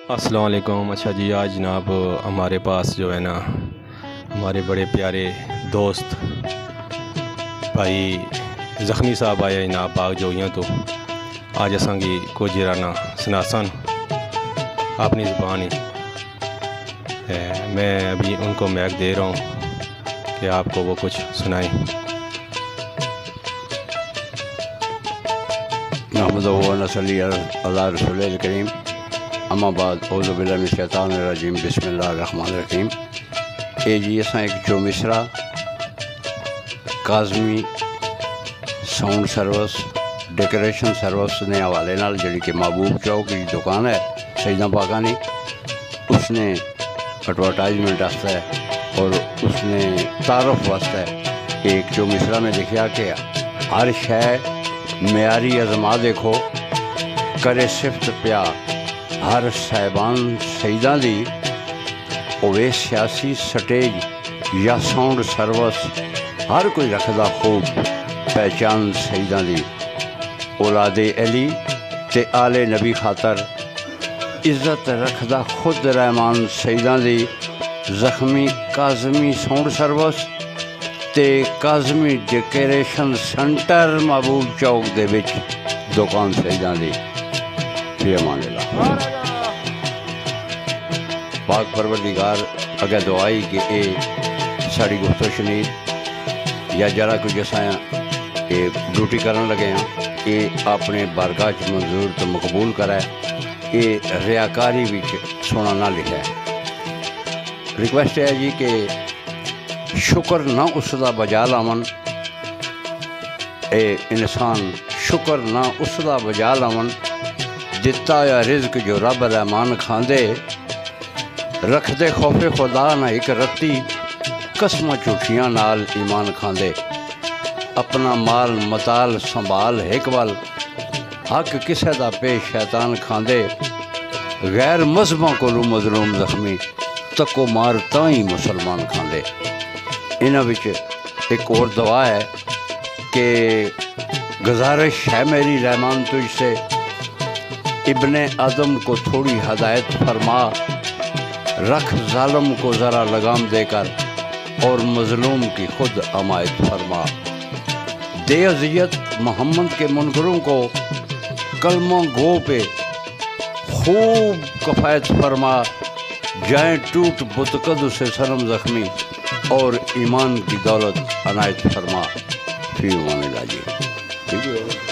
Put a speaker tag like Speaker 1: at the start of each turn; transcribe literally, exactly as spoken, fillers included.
Speaker 1: السلام علیکم۔ اچھا جی، آج جناب ہمارے پاس جو ہے نا ہمارے بڑے پیارے دوست بھائی زخمی صاحب آیا جناب باغ جوگیاں تو آج اساں کی کو جرانا سناسن اپنی زبانی میں ابھی ان کو میک دے رہا ہوں کہ آپ کو وہ کچھ سنائیں۔
Speaker 2: محمد و نصلی اللہ رسول الکریم، اما بعد اعوذ باللہ من الشیطان الرجیم، بسم اللہ الرحمن الرحیم۔ اے جی اساں ایک جو Misra Kazmi sound service decoration service نے حوالے نال جڑی کہ محبوب چوک کی دکان ہے سیدہ پاکانی، اس نے ایڈورٹائزمنٹ واسطے اور اس نے تعارف واسطے ایک جو مصرا میں لکھیا کہ ہر شے معیاری ازما دیکھو کرے صفت پیا ہر صاحبان سیداں دی، اوے سیاسی سٹیج یا ساؤنڈ سروس ہر کوئی رکھدا خوب پہچان سیداں دی، اولاد علی تے آل نبی خاطر عزت رکھدا خود رحمان سیداں دی، زخمی کازمی ساؤنڈ سروس تے کازمی ڈیکوریشن سینٹر محبوب چوک دے وچ دکان سیداں دی۔ فی امان اللہ۔ پاک پروردگار اگر دعائی کہ اے ساڑی گفتو شنید یا جرا کچھ اساں اے ڈیوٹی کرن لگے ہیں اے اپنے بارگاہ چ منظور تو مقبول کرے، اے ریاکاری وچ سونا نہ لکھا ہے۔ ریکویسٹ ہے جی کہ شکر نہ اس دا بجا لاون، اے انسان شکر نہ اس دا بجا لاون، دتا یا رزق جو رب رحمان کھاندے، رکھ دے خوف خدا نہ ایک رتی، قسمہ جھوٹیاں نال ایمان کھاندے، اپنا مال متال سنبھال ایک وال، حق کسے دا پیش شیطان کھاندے، غیر مذہباں کولو مظلوم زخمی تکو مار تائیں مسلمان کھاندے۔ انہاں وچ ایک اور دعا ہے کہ گزارش ہے میری رحمان تجھ سے، ابن آدم کو تھوڑی ہدایت فرما، رکھ ظالم کو ذرا لگام دے کر اور مظلوم کی خود حمایت فرما، دے اذیت محمد کے منکروں کو، کلمہ گو پہ خوب کفایت فرما، جائیں ٹوٹ بتقد سے سرم زخمی اور ایمان کی دولت عنایت فرما۔ فی امان اللہ جی۔ ٹھیک ہے۔